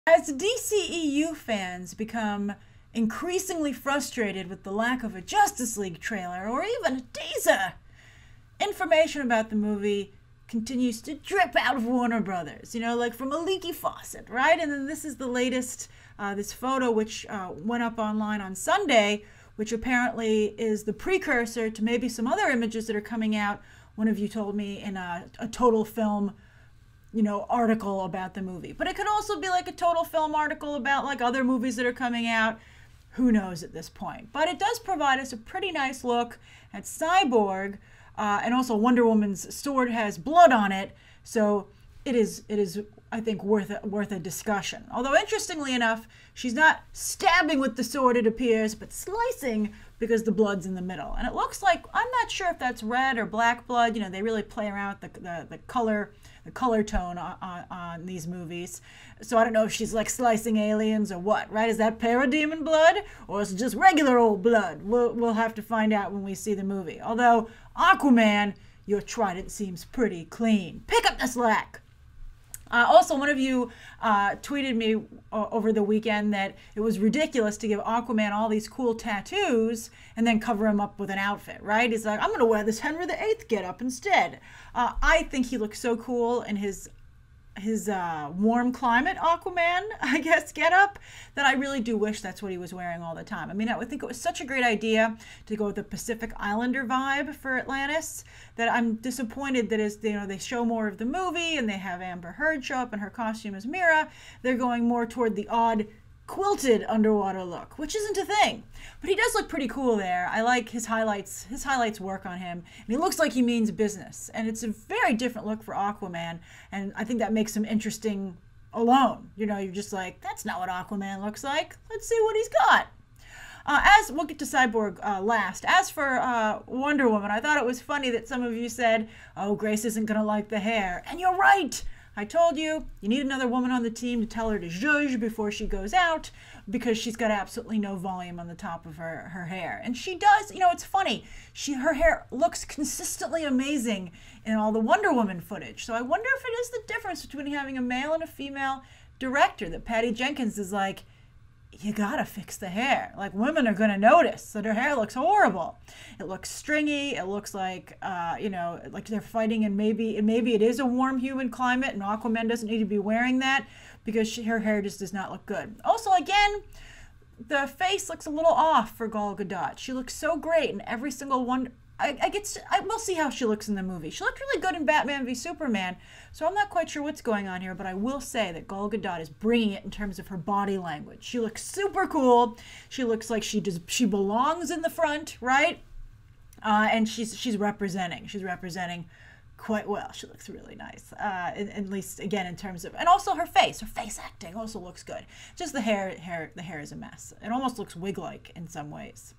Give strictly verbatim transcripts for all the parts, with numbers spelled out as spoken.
As D C E U fans become increasingly frustrated with the lack of a Justice League trailer or even a teaser, information about the movie continues to drip out of Warner Brothers, you know, like from a leaky faucet, right? And then this is the latest, uh, this photo which uh, went up online on Sunday, which apparently is the precursor to maybe some other images that are coming out. One of you told me in a, a Total Film, you know, article about the movie. But it could also be like a Total Film article about like other movies that are coming out. Who knows at this point? But it does provide us a pretty nice look at Cyborg, uh, and also Wonder Woman's sword has blood on it, so it is, it is, I think, worth a, worth a discussion. Although, interestingly enough, she's not stabbing with the sword, it appears, but slicing because the blood's in the middle. And it looks like, I'm not sure if that's red or black blood. You know, they really play around with the, the, the color the color tone on, on, on these movies. So I don't know if she's like slicing aliens or what, right? Is that parademon blood or is it just regular old blood? We'll, we'll have to find out when we see the movie. Although, Aquaman, your trident seems pretty clean. Pick up the slack. Uh, also, one of you uh, tweeted me uh, over the weekend that it was ridiculous to give Aquaman all these cool tattoos and then cover him up with an outfit, right? He's like, I'm going to wear this Henry the Eighth getup instead. Uh, I think he looks so cool in his his uh, warm climate Aquaman, I guess, getup, that I really do wish that's what he was wearing all the time. I mean, I would think it was such a great idea to go with the Pacific Islander vibe for Atlantis that I'm disappointed that as you know they show more of the movie and they have Amber Heard show up in her costume as Mira, they're going more toward the odd quilted underwater look, which isn't a thing. But he does look pretty cool there. I like his highlights. His highlights work on him. And he looks like he means business. And it's a very different look for Aquaman. And I think that makes him interesting alone. You know, you're just like, that's not what Aquaman looks like. Let's see what he's got. Uh, as we'll get to Cyborg uh, last. As for uh, Wonder Woman, I thought it was funny that some of you said, oh, Grace isn't going to like the hair. And you're right. I told you, you need another woman on the team to tell her to zhuzh before she goes out because she's got absolutely no volume on the top of her, her hair. And she does, you know, it's funny. She Her hair looks consistently amazing in all the Wonder Woman footage. So I wonder if it is the difference between having a male and a female director that Patty Jenkins is like, you gotta fix the hair. Like, women are gonna notice that her hair looks horrible. It looks stringy. It looks like, uh, you know, like they're fighting, and maybe, and maybe it is a warm, humid climate, and Aquaman doesn't need to be wearing that because she, her hair just does not look good. Also, again, the face looks a little off for Gal Gadot. She looks so great in every single one. I, I get. To, I will see how she looks in the movie. She looked really good in Batman v Superman, so I'm not quite sure what's going on here, but I will say that Gal Gadot is bringing it in terms of her body language. She looks super cool. She looks like she does. She belongs in the front, right? Uh, and she's she's representing. She's representing quite well. She looks really nice, uh, at, at least again in terms of, and also her face. Her face acting also looks good. Just the hair. Hair. The hair is a mess. It almost looks wig-like in some ways.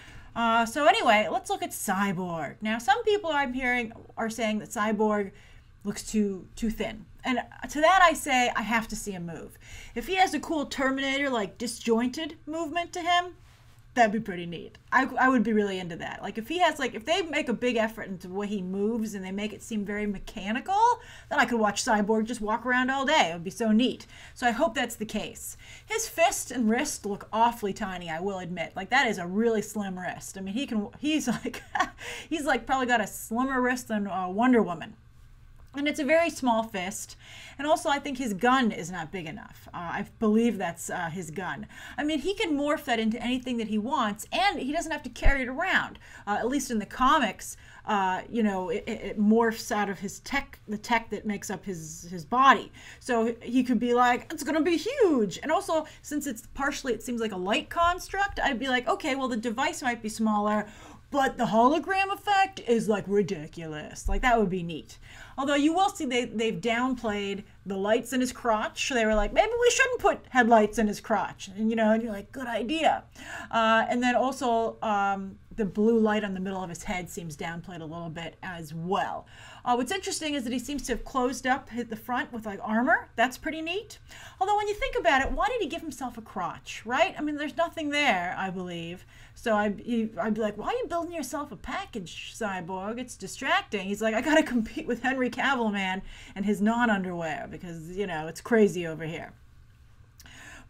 Uh, so anyway, let's look at Cyborg. Now, some people I'm hearing are saying that Cyborg looks too too thin. And to that I say, I have to see him move. If he has a cool Terminator, like disjointed movement to him, that'd be pretty neat. I, I would be really into that. Like if he has like, if they make a big effort into the way he moves and they make it seem very mechanical, then I could watch Cyborg just walk around all day. It would be so neat. So I hope that's the case. His fist and wrist look awfully tiny, I will admit. Like that is a really slim wrist. I mean, he can, he's like, he's like probably got a slimmer wrist than uh, Wonder Woman. And it's a very small fist. And also, I think his gun is not big enough. Uh, I believe that's uh, his gun. I mean, he can morph that into anything that he wants, and he doesn't have to carry it around. Uh, at least in the comics, uh, you know, it, it morphs out of his tech, the tech that makes up his, his body. So he could be like, it's going to be huge. And also, since it's partially, it seems like a light construct, I'd be like, okay, well, the device might be smaller, but the hologram effect is like ridiculous. Like that would be neat. Although you will see they, they've downplayed the lights in his crotch. So they were like, maybe we shouldn't put headlights in his crotch. And you know, and you're like, good idea. Uh, and then also um, the blue light on the middle of his head seems downplayed a little bit as well. Uh, what's interesting is that he seems to have closed up hit the front with like armor. That's pretty neat. Although when you think about it, why did he give himself a crotch, right? I mean, there's nothing there, I believe. So I'd, I'd be like, why are you building yourself a package, Cyborg? It's distracting. He's like, I got to compete with Henry Cavill, man, and his non-underwear because, you know, it's crazy over here.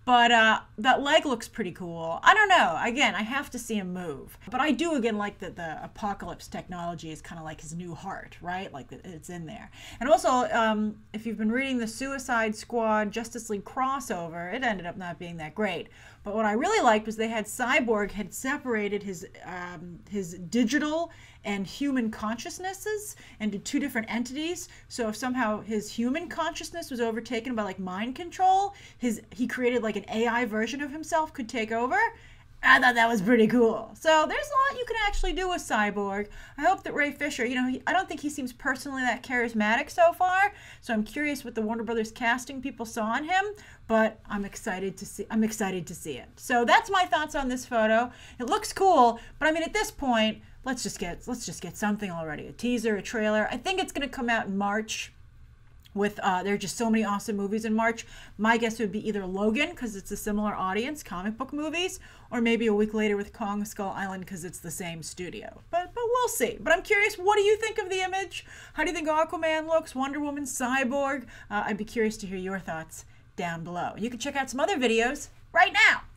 But uh, that leg looks pretty cool. I don't know. Again, I have to see him move. But I do, again, like that the Apocalypse technology is kind of like his new heart, right? Like it's in there. And also, um, if you've been reading the Suicide Squad Justice League crossover, it ended up not being that great. But what I really liked was they had Cyborg had separated his um, his digital and human consciousnesses into two different entities. So if somehow his human consciousness was overtaken by like mind control, his he created like an A I version of himself could take over. I thought that was pretty cool. So there's a lot you can actually do with Cyborg. I hope that Ray Fisher, you know, he, I don't think he seems personally that charismatic so far. So I'm curious what the Warner Brothers casting people saw in him, but I'm excited to see. I'm excited to see it. So that's my thoughts on this photo. It looks cool, but I mean, at this point, let's just get let's just get something already. A teaser, a trailer. I think it's going to come out in March. With uh, there are just so many awesome movies in March. My guess would be either Logan, because it's a similar audience, comic book movies, or maybe a week later with Kong Skull Island, because it's the same studio. But but we'll see. But I'm curious, what do you think of the image? How do you think Aquaman looks? Wonder Woman, Cyborg? Uh, I'd be curious to hear your thoughts down below. You can check out some other videos right now.